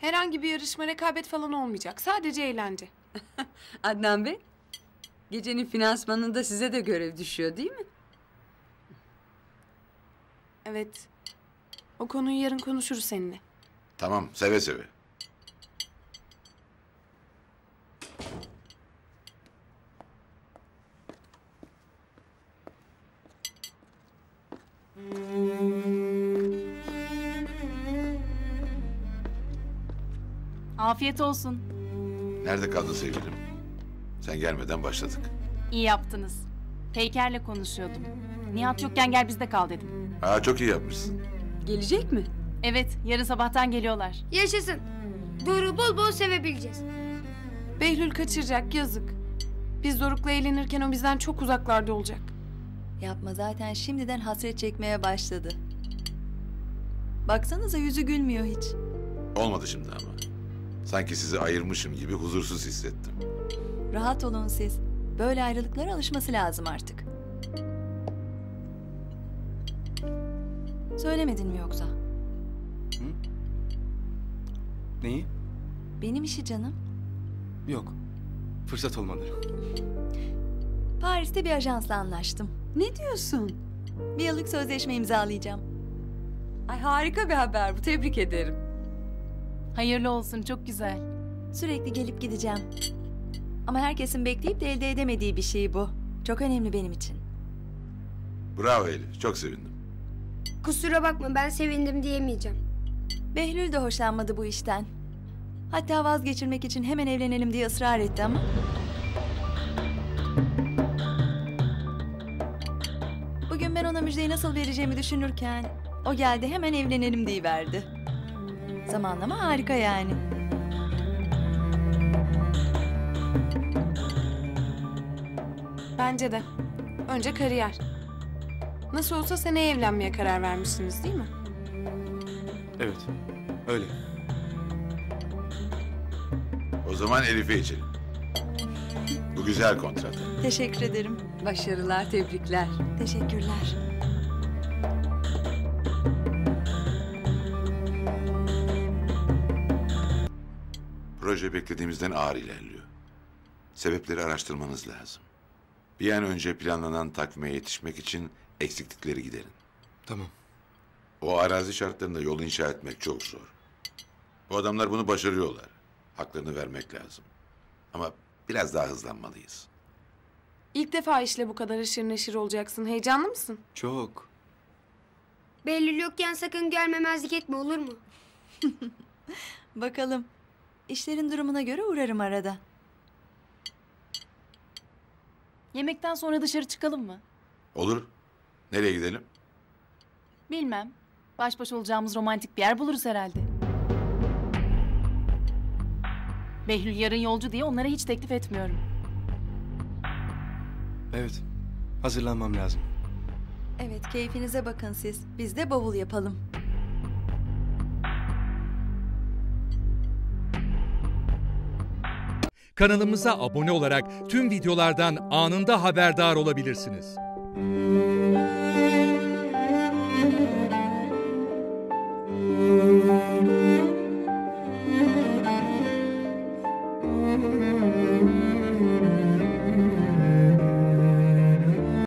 Herhangi bir yarışma, rekabet falan olmayacak. Sadece eğlence. Adnan Bey, gecenin finansmanında size de görev düşüyor değil mi? Evet. O konuyu yarın konuşuruz seninle. Tamam, seve seve. Afiyet olsun. Nerede kaldın sevgilim? Sen gelmeden başladık. İyi yaptınız. Peyker'le konuşuyordum. Nihat yokken gel bizde kal dedim. Çok iyi yapmışsın. Gelecek mi? Evet, yarın sabahtan geliyorlar. Yaşasın. Doruk'u bol bol sevebileceğiz. Behlül kaçıracak, yazık. Biz Doruk'la eğlenirken o bizden çok uzaklarda olacak. Yapma, zaten şimdiden hasret çekmeye başladı. Baksanıza yüzü gülmüyor hiç. Olmadı şimdi ama. Sanki sizi ayırmışım gibi huzursuz hissettim. Rahat olun siz. Böyle ayrılıklara alışması lazım artık. Söylemedin mi yoksa? Neyi? Benim işi canım. Yok. Fırsat olmadı. Paris'te bir ajansla anlaştım. Ne diyorsun? Bir yıllık sözleşme imzalayacağım. Ay harika bir haber bu. Tebrik ederim. Hayırlı olsun, çok güzel. Sürekli gelip gideceğim. Ama herkesin bekleyip de elde edemediği bir şey bu. Çok önemli benim için. Bravo Elif, çok sevindim. Kusura bakma, ben sevindim diyemeyeceğim. Behlül de hoşlanmadı bu işten. Hatta vazgeçirmek için hemen evlenelim diye ısrar etti ama... Bugün ben ona müjdeyi nasıl vereceğimi düşünürken... O geldi, hemen evlenelim diyiverdi. Zamanlama harika yani. Bence de. Önce kariyer. Nasıl olsa seneye evlenmeye karar vermişsiniz değil mi? Evet. Öyle. O zaman Elif'e içelim. Bu güzel kontrat. Teşekkür ederim. Başarılar, tebrikler. Teşekkürler. Proje beklediğimizden ağır ilerliyor. Sebepleri araştırmanız lazım. Bir an önce planlanan takvime yetişmek için eksiklikleri giderin. Tamam. O arazi şartlarında yol inşa etmek çok zor. Bu adamlar bunu başarıyorlar. Haklarını vermek lazım. Ama biraz daha hızlanmalıyız. İlk defa işle bu kadar aşırı neşir olacaksın. Heyecanlı mısın? Çok. Behlül yokken sakın gelmemezlik etme, olur mu? Bakalım. İşlerin durumuna göre uğrarım arada. Yemekten sonra dışarı çıkalım mı? Olur. Nereye gidelim? Bilmem. Baş başa olacağımız romantik bir yer buluruz herhalde. Behlül yarın yolcu diye onlara hiç teklif etmiyorum. Evet. Hazırlanmam lazım. Evet, keyfinize bakın siz. Biz de bavul yapalım. Kanalımıza abone olarak tüm videolardan anında haberdar olabilirsiniz.